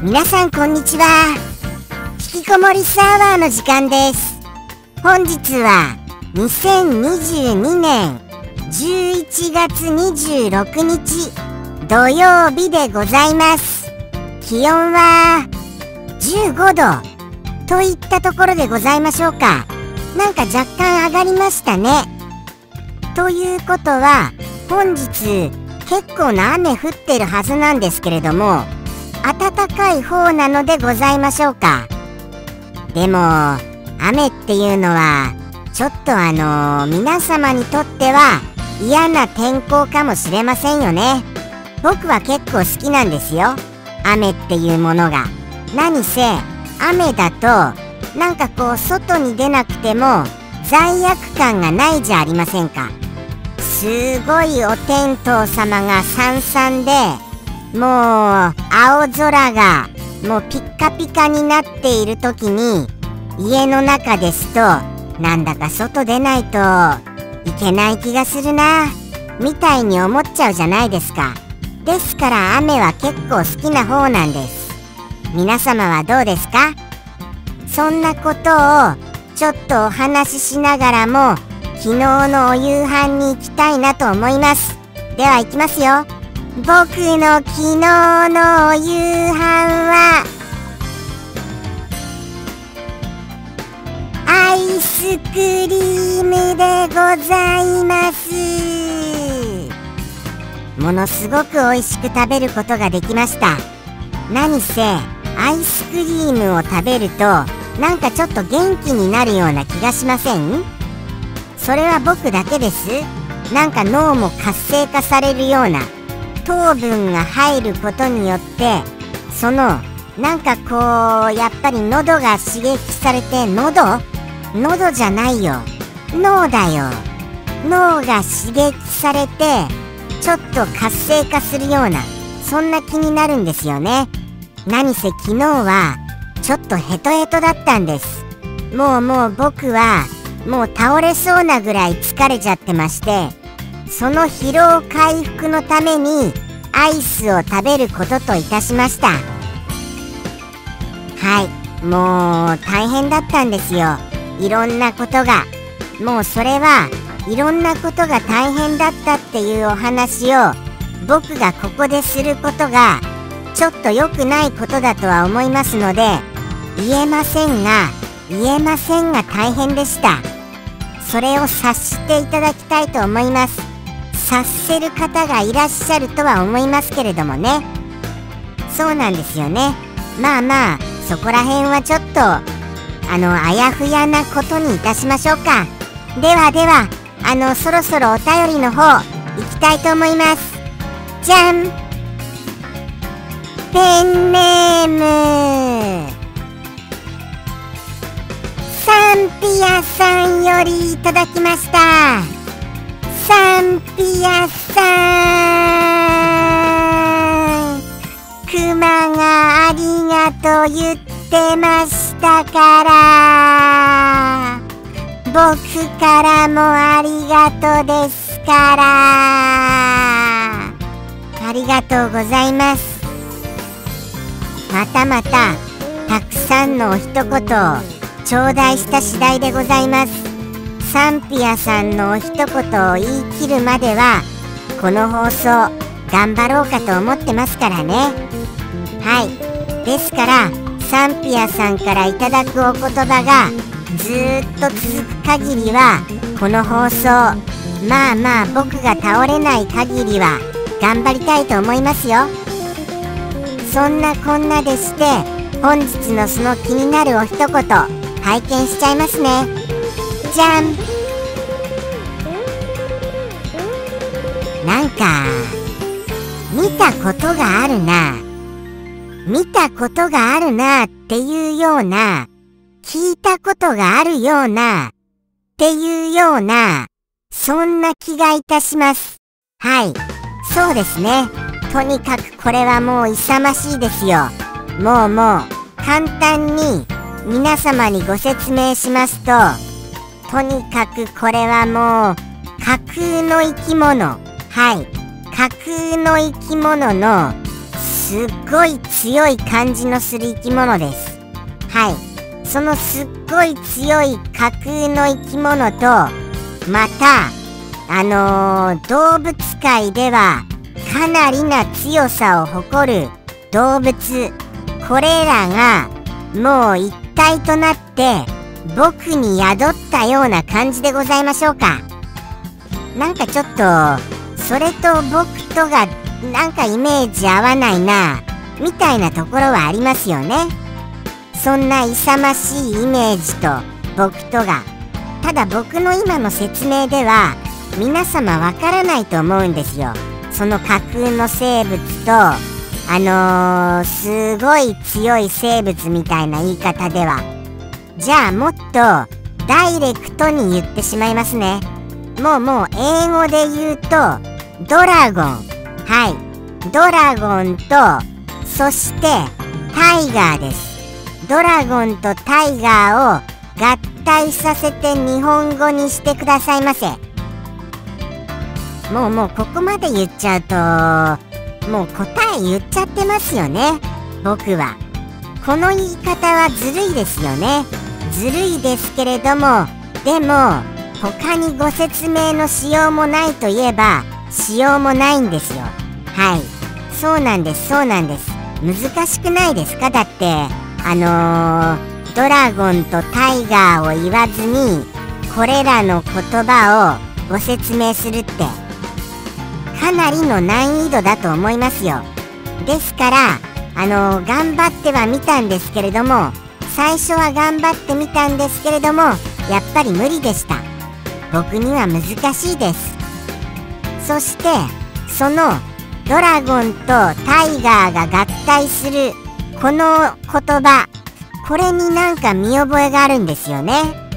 皆さんこんにちは。引きこもりサーバーの時間です。本日は2022年11月26日土曜日でございます。気温は15度といったところでございましょうか。なんか若干上がりましたね。ということは本日結構な雨降ってるはずなんですけれども、暖かい方なのでございましょうか。でも雨っていうのはちょっと皆様にとっては嫌な天候かもしれませんよね。僕は結構好きなんですよ、雨っていうものが。何せ雨だとなんかこう外に出なくても罪悪感がないじゃありませんか。すごいお天道様がさんさんで、もう青空がもうピッカピカになっている時に家の中ですとなんだか外出ないといけない気がするなみたいに思っちゃうじゃないですか。ですから雨は結構好きな方なんです。皆様はどうですか？そんなことをちょっとお話ししながらも昨日のお夕飯に行きたいなと思います。では行きますよ。僕の昨日のお夕飯はアイスクリームでございます。ものすごく美味しく食べることができました。何せアイスクリームを食べるとなんかちょっと元気になるような気がしません？それは僕だけです。なんか脳も活性化されるような、糖分が入ることによってそのなんかこうやっぱり喉が刺激されて、喉じゃないよ、脳だよ。脳が刺激されてちょっと活性化するような、そんな気になるんですよね。何せ昨日はちょっとヘトヘトだったんです。もう僕はもう倒れそうなぐらい疲れちゃってまして、その疲労回復のためにアイスを食べることといたしました。はい、もう大変だったんですよ、いろんなことが。もうそれはいろんなことが大変だったっていうお話を僕がここですることがちょっと良くないことだとは思いますので言えませんが大変でした。それを察していただきたいと思います。察せる方がいらっしゃるとは思いますけれどもね。そうなんですよね。まあそこら辺はちょっとあやふやなことにいたしましょうか。ではそろそろお便りの方行きたいと思います。じゃん。ペンネームサンピアさんよりいただきました。サンピアさん、クマがありがとう言ってましたから僕からもありがとうですから。ありがとうございます。またたくさんのお一言を頂戴した次第でございます。サンピアさんのお一言を言い切るまではこの放送頑張ろうかと思ってますからね。はい、ですからサンピアさんからいただくお言葉がずーっと続く限りはこの放送まあ僕が倒れない限りは頑張りたいと思いますよ。そんなこんなでして本日のその気になるお一言拝見しちゃいますね。じゃん。なんか見たことがあるなっていうような、聞いたことがあるようなっていうような、そんな気がいたします。はい、そうですね。とにかくこれはもう勇ましいですよ。もう簡単に皆様にご説明しますと、とにかくこれはもう架空の生き物、はい、架空の生き物のすすっごい強い感じのする生き物です。はい、そのすっごい強い架空の生き物と、また動物界ではかなりな強さを誇る動物、これらがもう一体となって僕に宿ったような感じでございましょうか。なんかちょっとそれと僕とがなんかイメージ合わないなみたいなところはありますよね。そんな勇ましいイメージと僕とが、ただ僕の今の説明では皆様わからないと思うんですよ。その架空の生物とすごい強い生物みたいな言い方では。じゃあもっとダイレクトに言ってしまいますね。もう英語で言うとドラゴン、はい、ドラゴンとそしてタイガーです。ドラゴンとタイガーを合体させて日本語にしてくださいませ。もうここまで言っちゃうともう答え言っちゃってますよね。僕はこの言い方はずるいですよね。ずるいですけれども、でも他にご説明のしようもないといえばしようもないんですよ。はい、そうなんです、そうなんです。難しくないですか？だってドラゴンとタイガーを言わずにこれらの言葉をご説明するってかなりの難易度だと思いますよ。ですから頑張ってはみたんですけれども、最初は頑張ってみたんですけれども、やっぱり無理でした。僕には難しいです。そしてそのドラゴンとタイガーが合体するこの言葉、これになんか見覚えがあるんですよね。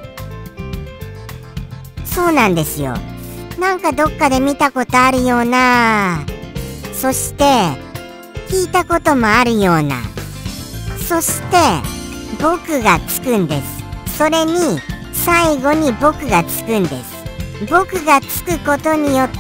そうなんですよ。なんかどっかで見たことあるような、そして聞いたこともあるような、そして僕がつくんです。それに最後に僕がつくんです。僕がつくことによって、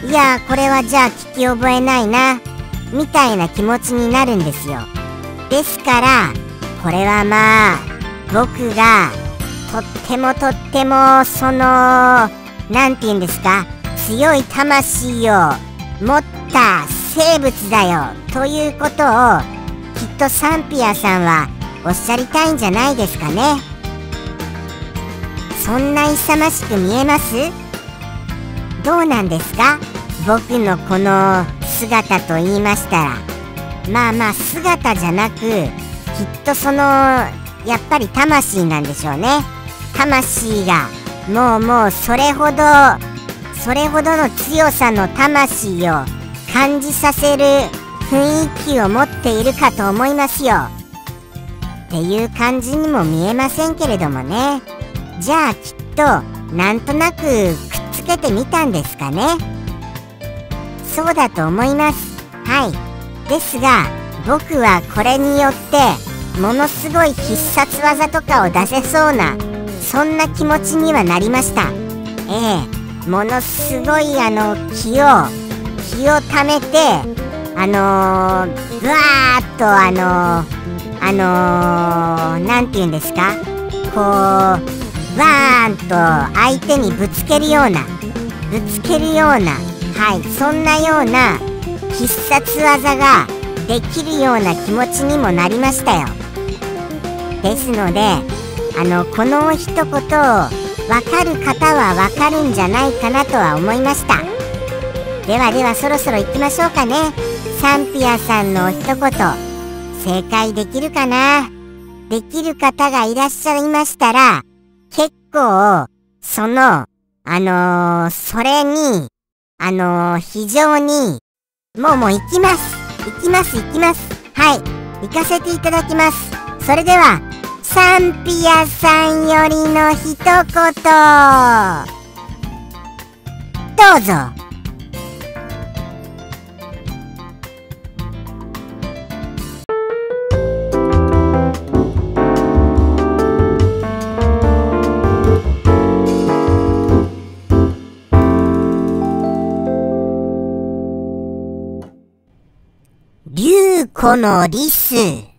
いやこれはじゃあ聞き覚えないなみたいな気持ちになるんですよ。ですからこれはまあ僕がとってもそのなんて言うんですか、強い魂を持った生物だよということをきっとサンピアさんはおっしゃりたいんじゃないですかね。そんな勇ましく見えます？どうなんですか？僕のこの姿と言いましたら、まあ姿じゃなくきっとそのやっぱり魂なんでしょうね。魂がもうそれほどの強さの魂を感じさせる雰囲気を持っているかと思いますよ。っていう感じにも見えませんけれどもね。じゃあきっとなんとなくくっつけてみたんですかね。そうだと思います。はい。ですが僕はこれによってものすごい必殺技とかを出せそうな、そんな気持ちにはなりました。ものすごい気をためてぶわーっとなんて言うんですか、こうわーんと相手にぶつけるような、はい、そんなような必殺技ができるような気持ちにもなりましたよ。ですのでこの一言を分かる方は分かるんじゃないかなとは思いました。ではそろそろ行きましょうかね。サンピアさんのお一言正解できるかな。できる方がいらっしゃいましたら結構そのそれに非常にもう行きます。はい、行かせていただきます。それではサンピアさんよりの一言どうぞ。 竜子のリス。